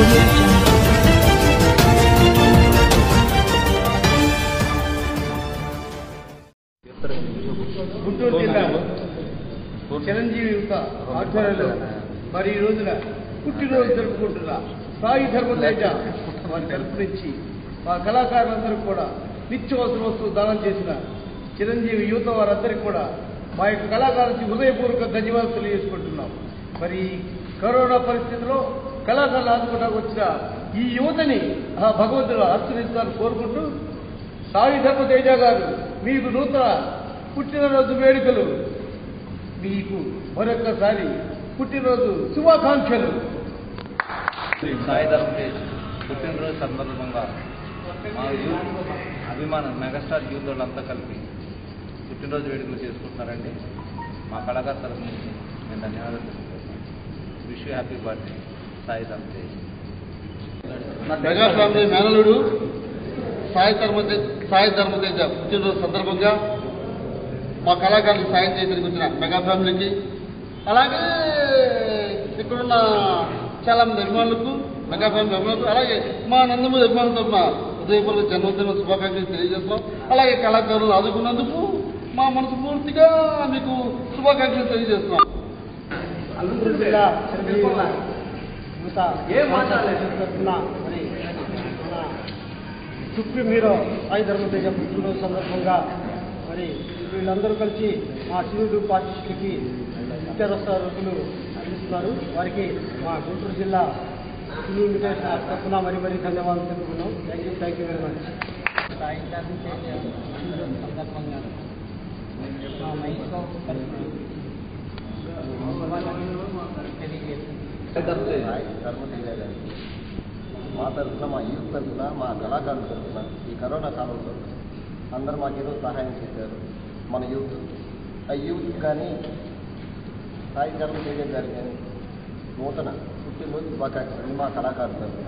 గుంటూరు జిల్లా చిరంజీవి యువత ఆధ్వర్యంలో మరి ఈ రోజున పుట్టినరోజు జరుపుకుంటున్న సాయి ధర్మతేజ వారి తరపు నుంచి మా కళాకారులందరూ కూడా నిత్యవసర వస్తువు దానం చేసిన చిరంజీవి యువత వారందరికీ కూడా మా యొక్క కళాకారులకి హృదయపూర్వక ధన్యవాదాలు తెలియజేసుకుంటున్నాం. మరి కరోనా పరిస్థితిలో కళాకారులు ఆదుకోవడానికి వచ్చిన ఈ యువతని ఆ భగవంతుడు ఆశీర్వదించాలని కోరుకుంటూ సాయి ధర్మతేజ గారు మీకు నూతన పుట్టినరోజు వేడుకలు, మీకు మరొకసారి పుట్టినరోజు శుభాకాంక్షలు. సాయి ధర్మతేజ్ పుట్టినరోజు సందర్భంగా మా యూత్ అభిమానం మెగాస్టార్ యూత్ వాళ్ళంతా కలిపి పుట్టినరోజు వేడుకలు చేసుకుంటున్నారండి. మా కళాకారు తరఫు నుంచి నేను ధన్యవాదాలు తెలుపుతున్నాను. Wish you happy birthday Sai Dharam Tej. Mega family మేనలుడు సాయి ధర్మతేజ పుట్టినరోజు సందర్భంగా మా కళాకారులకు సాయం చేయడానికి వచ్చిన మెగా ఫ్యామిలీకి, అలాగే ఇక్కడున్న చాలా మంది అభిమానులకు, మెగా ఫ్యామిలీ అభిమానులకు, అలాగే మా నందమూరి అభిమానుల తరఫున హృదయపూర్వక జన్మదిన శుభాకాంక్షలు తెలియజేస్తున్నాం. అలాగే కళాకారులు ఆదుకున్నందుకు మా మనసు పూర్తిగా మీకు శుభాకాంక్షలు తెలియజేస్తున్నాం. గుంటూరు జిల్లా చిరంజీవి యువత తరఫున మరి మన సుప్రీం హీరో సాయి ధర్మతేజ పుట్టినరోజు సందర్భంగా మరి వీళ్ళందరూ కలిసి మా సినీ గ్రూప్ ఆర్టిస్టులకి నిత్యావసర వస్తువులు అందిస్తున్నారు. వారికి మా గుంటూరు జిల్లా సినీ ఇన్విటేషన్ తరఫున మరీ ధన్యవాదాలు తెలుపుకున్నాం. Thank you very much. Sai Dharam Tej పుట్టినరోజు సందర్భంగా మా మైక్రో ధర్మతేజ గారికి మా తరఫున, మా యూత్ తరఫున, మా కళాకారుల తరఫున ఈ కరోనా కాలంలో అందరూ మాకేదో సహాయం చేశారు. మన యూత్ ఆ యూత్ కానీ సాయి ధర్మతేజ గారు కానీ నూతన పుట్టినరోజు శుభాకాంక్షలు మా కళాకారుల తరఫున.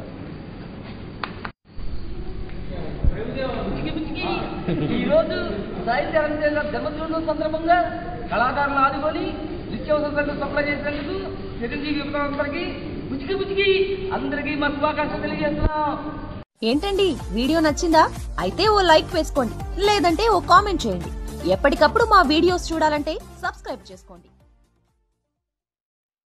ఈరోజు సాయి ధర్మతేజ జన్మదినం సందర్భంగా కళాకారులు ఆదుకొని నిత్యావసర సప్లై చేసినందుకు చిరంజీవి యువతలందరికీ బుచ్చికి అందరికీ మా శుభాకాంక్షలు తెలియజేస్తున్నాం. ఏంటండి వీడియో నచ్చిందా? అయితే ఓ లైక్ వేసుకోండి, లేదంటే ఓ కామెంట్ చేయండి. ఎప్పటికప్పుడు మా వీడియోస్ చూడాలంటే సబ్స్క్రైబ్ చేసుకోండి.